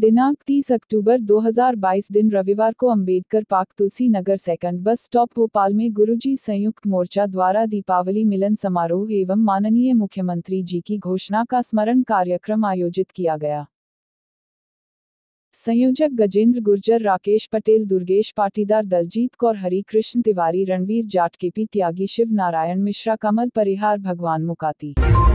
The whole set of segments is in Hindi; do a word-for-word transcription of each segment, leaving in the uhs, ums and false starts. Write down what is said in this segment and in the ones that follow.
दिनांक तीस अक्टूबर दो हज़ार बाईस दिन रविवार को Ambedkar park Tulsi Nagar second bus stop Bhopal में गुरुजी संयुक्त मोर्चा द्वारा दीपावली मिलन समारोह एवं माननीय मुख्यमंत्री जी की घोषणा का स्मरण कार्यक्रम आयोजित किया गया। संयोजक गजेंद्र गुर्जर, राकेश पटेल, दुर्गेश पाटीदार, दलजीत कौर, हरि कृष्ण तिवारी, रणवीर जाट, केपी त्यागी, शिव नारायण मिश्रा, कमल परिहार, भगवान मुकाती।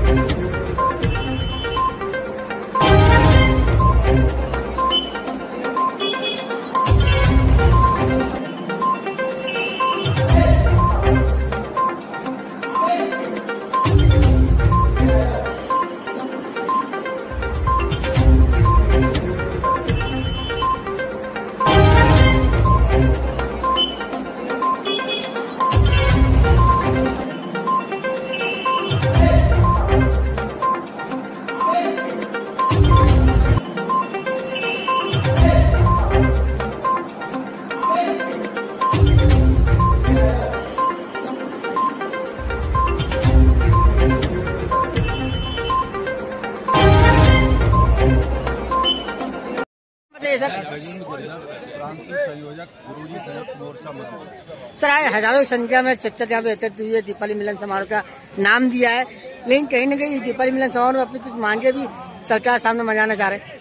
क्रांति संयोजक गुरुजी संयुक्त मोर्चा मधुबनी। सर, आज हजारों की संख्या में शिक्षक यहाँ पे एकत्रित हुए दीपावली मिलन समारोह का नाम दिया है, लेकिन कहीं न कहीं दीपावली मिलन समारोह में अपनी कुछ मांगे भी सरकार सामने मनाना चाह रहे हैं।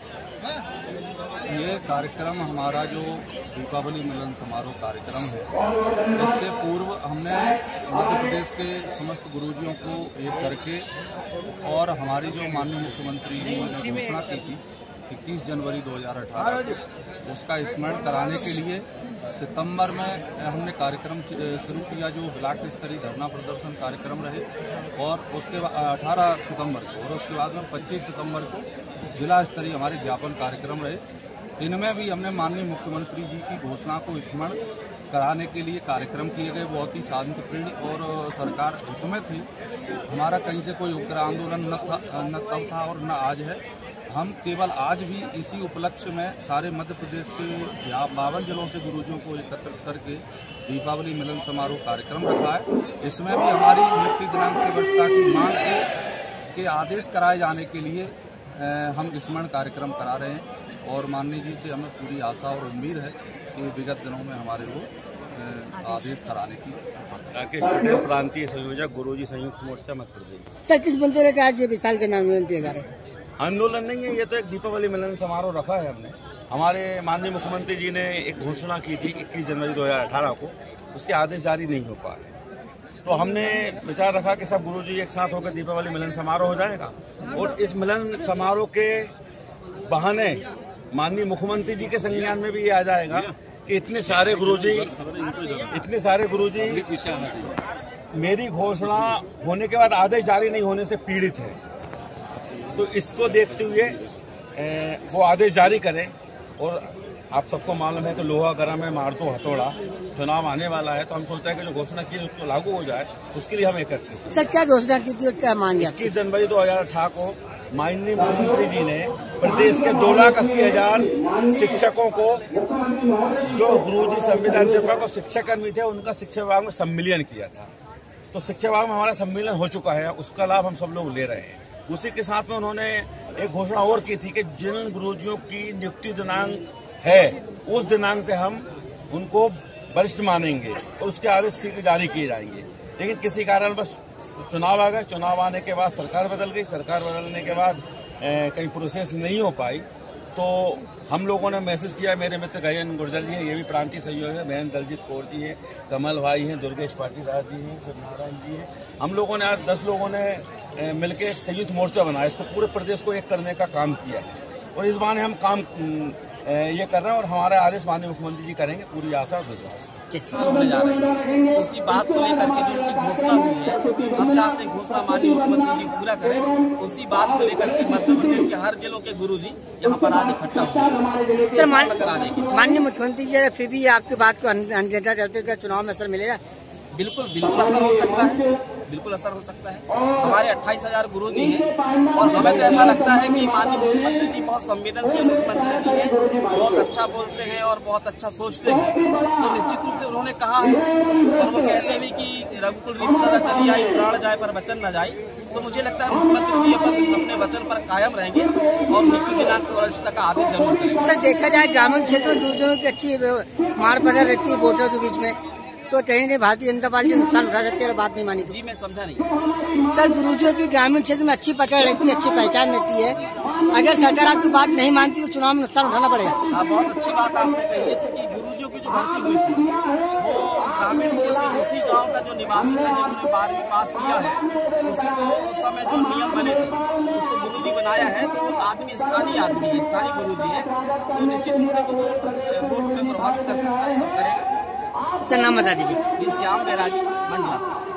ये कार्यक्रम हमारा जो दीपावली मिलन समारोह कार्यक्रम है, इससे पूर्व हमने मध्य प्रदेश के समस्त गुरुजियों को एक करके और हमारी जो माननीय मुख्यमंत्री जी ने घोषणा की थी इक्कीस जनवरी दो हज़ार अठारह, उसका स्मरण कराने के लिए सितंबर में हमने कार्यक्रम शुरू किया, जो ब्लॉक स्तरीय धरना प्रदर्शन कार्यक्रम रहे, और उसके बाद अठारह सितंबर को, और उसके बाद में पच्चीस सितंबर को जिला स्तरीय हमारे ज्ञापन कार्यक्रम रहे। इनमें भी हमने माननीय मुख्यमंत्री जी की घोषणा को स्मरण कराने के लिए कार्यक्रम किए गए। बहुत ही शांतिपूर्ण और सरकार हित में थी। हमारा कहीं से कोई उग्र आंदोलन न था, न तब था और न आज है। हम केवल आज भी इसी उपलक्ष्य में सारे मध्य प्रदेश के बावन जिलों से गुरुजियों को एकत्रित करके दीपावली मिलन समारोह कार्यक्रम रखा है। इसमें भी हमारी नियुक्ति दिनांक से वर्षता की मांग के, के आदेश कराए जाने के लिए हम स्मरण कार्यक्रम करा रहे हैं, और माननीय जी से हमें पूरी आशा और उम्मीद है कि विगत दिनों में हमारे को आदेश कराने की। राकेश पटेल, प्रांतीय संयोजक गुरुजी संयुक्त मोर्चा मध्य प्रदेश। सर, किस बंदे ने आज ये विशाल जन आंदोलन दिया जा रहा है? आंदोलन नहीं है, ये तो एक दीपावली मिलन समारोह रखा है हमने। हमारे माननीय मुख्यमंत्री जी ने एक घोषणा की थी इक्कीस जनवरी दो हज़ार अठारह को, उसके आदेश जारी नहीं हो पाए, तो हमने विचार रखा कि सब गुरुजी एक साथ होकर दीपावली मिलन समारोह हो जाएगा, और इस मिलन समारोह के बहाने माननीय मुख्यमंत्री जी के संज्ञान में भी ये आ जाएगा कि इतने सारे गुरुजी इतने सारे गुरुजी मेरी घोषणा होने के बाद आदेश जारी नहीं होने से पीड़ित है, तो इसको देखते हुए ए, वो आदेश जारी करें। और आप सबको मालूम है कि लोहा गर्म है, मार दो हथौड़ा, चुनाव आने वाला है, तो हम सोचते हैं कि जो घोषणा की उसको लागू हो जाए, उसके लिए हम एकत्रित। सर, क्या घोषणा की थी और क्या मांगे? इक्कीस जनवरी दो हजार अठारह को माननीय मुख्यमंत्री जी ने प्रदेश के दो लाख अस्सी हजार शिक्षकों को, जो गुरुजी संविधान अध्यापक और शिक्षक कर्मी थे, उनका शिक्षा विभाग में सम्मेलन किया था। तो शिक्षा विभाग में हमारा सम्मेलन हो चुका है, उसका लाभ हम सब लोग ले रहे हैं। उसी के साथ में उन्होंने एक घोषणा और की थी कि जिन गुरुजियों की नियुक्ति दिनांक है, उस दिनांक से हम उनको वरिष्ठ मानेंगे और उसके आदेश शीघ्र जारी किए जाएंगे। लेकिन किसी कारण बस चुनाव आ गए, चुनाव आने के बाद सरकार बदल गई, सरकार बदलने के बाद कहीं प्रोसेस नहीं हो पाई, तो हम लोगों ने मैसेज किया। मेरे मित्र गजेंद्र गुर्जर जी हैं, ये भी प्रांतीय सहयोग है, बहन दलजीत कौर जी हैं, कमल भाई हैं, दुर्गेश पाटीदार जी हैं, शिव नारायण जी हैं। हम लोगों ने आज दस लोगों ने मिलकर एक संयुक्त मोर्चा बनाया, इसको पूरे प्रदेश को एक करने का काम किया, और इस बार हम काम ये कर रहे हैं, और हमारा आदेश माननीय मुख्यमंत्री जी करेंगे, पूरी आशा और विश्वास होने जा रहे हैं। उसी बात को लेकर के जो उनकी घोषणा हुई है, हम चाहते हैं घोषणा माननीय मुख्यमंत्री जी पूरा करें। उसी बात को लेकर के मध्य प्रदेश के हर जिलों के गुरुजी यहाँ पर आज इकट्ठा हुए माननीय मुख्यमंत्री जी फिर भी आपकी बात को अनदेखा करते हुए चुनाव में असर मिलेगा? बिल्कुल बिल्कुल असर हो सकता है, बिल्कुल असर हो सकता है। हमारे अट्ठाईस हजार गुरु जी हैं, और हमें तो ऐसा लगता है कि माननीय मुख्यमंत्री जी बहुत संवेदनशील मुख्यमंत्री जी हैं, बहुत अच्छा बोलते हैं और बहुत अच्छा सोचते हैं। तो निश्चित रूप से उन्होंने कहा है, और वो कहते भी कि रघुकुल रीत सदा चली आई, प्राण जाए पर वचन न जाए। तो मुझे लगता है मुख्यमंत्री जी अपन अपने वचन पर कायम रहेंगे और मृत्यु दिनांक से वरिष्ठता का आदेश जरूर करेंगे। सर देखा जाए ग्रामीण क्षेत्र में गुरुजनों की अच्छी मार पकड़ रहती है वोटरों के बीच में, तो कहीं नहीं भारतीय जनता पार्टी नुकसान उठा सकती है, बात नहीं मानी तो। जी मैं समझा नहीं। सर गुरुजियों की ग्रामीण क्षेत्र में अच्छी पकड़ रहती है, अच्छी पहचान रहती है, अगर सरकार आपकी बात नहीं मानती तो चुनाव में नुकसान उठाना पड़ेगा। हाँ बहुत अच्छी बात आपने कही थी कि गुरुजियों की जो भर्ती हुई थी वो ग्रामीण क्षेत्र से उसी गाँव का जो निवासी था जिन्होंने बारहवीं पास किया है उसी को उस समय जो नियम बने थे उसको गुरुजी बनाया है, तो आदमी स्थानीय आदमी है, स्थानीय गुरुजी है, तो निश्चित रूप से वो वोट में प्रभावित कर सकता है और करेगा। सर नाम बता दीजिए। जी श्याम बैरागी मंडला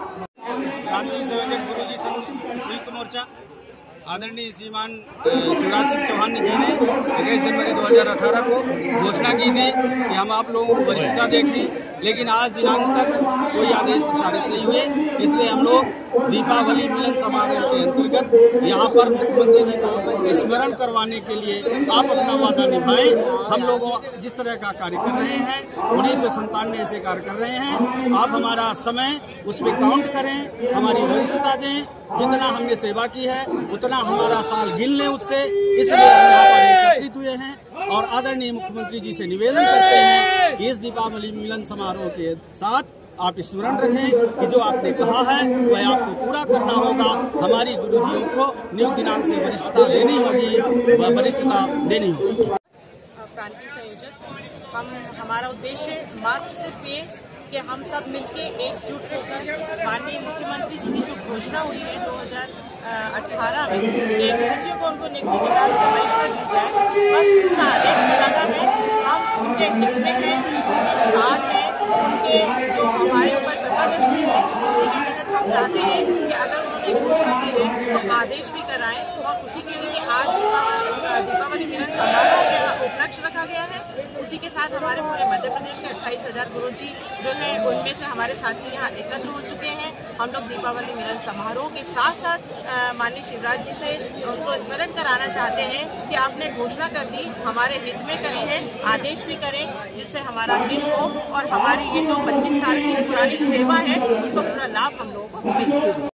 से। क्रांति संयोजक गुरुजी संघ संयुक्त मोर्चा आदरणीय श्रीमान शिवराज सिंह चौहान जी ने इक्कीस जनवरी दो हज़ार अठारह को घोषणा की थी कि हम आप लोगों को वरिष्ठता देखें, लेकिन आज दिनांक तक कोई आदेश प्रसारित नहीं हुए, इसलिए हम लोग दीपावली मिलन समारोह के अंतर्गत यहाँ पर मुख्यमंत्री जी को स्मरण करवाने के लिए आप अपना वादा निभाएं। हम लोग जिस तरह का कार्य कर रहे हैं उन्नीस सौ संतानवे से कार्य कर रहे हैं, आप हमारा समय उसमें काउंट करें, हमारी वरिष्ठता दें, जितना हमने सेवा की है उतना हमारा साल गिन लें उससे, इसलिए हम यहाँ पर एकत्रित हुए हैं और आदरणीय मुख्यमंत्री जी से निवेदन करते हैं कि इस दीपावली मिलन समारोह के साथ आप स्मरण रखें कि जो आपने कहा है वह आपको पूरा करना होगा। हमारी गुरुजियों को नियुक्त दिनांक से वरिष्ठता देनी होगी, वह वरिष्ठता देनी होगी। क्रांति संयोजक हम हमारा उद्देश्य मात्र सिर्फ ये कि हम सब मिलके एकजुट होकर माननीय मुख्यमंत्री जी की जो घोषणा हुई है दो हज़ार अठारह में कि गुरुजियों को उनको नियुक्ति दिनांक से वरिष्ठता दी जाए, बस उसका आदेश कराना है। हम उनके हित में हैं, उनके साथ हैं, उनके जो हमारे ऊपर कृपा दृष्टि है उसी के तहत हम चाहते हैं कि अगर उन्होंने घोषणा की है तो आदेश भी कराएं, और उसी के लिए आज दीपावली मिलन समारोह का उपलक्ष्य रखा गया है। उसी के साथ हमारे पूरे मध्य प्रदेश के अट्ठाईस हजार गुरुजी जो है उनमें से हमारे साथी यहाँ एकत्र हो चुके हैं। हम लोग दीपावली मिलन समारोह के साथ साथ माननीय शिवराज जी से उनको स्मरण कराना चाहते हैं कि आपने घोषणा कर दी, हमारे हित में करी है, आदेश भी करें जिससे हमारा हित हो और हमारी ये जो पच्चीस साल की पुरानी सेवा है उसका पूरा लाभ हम लोगों को मिल सके।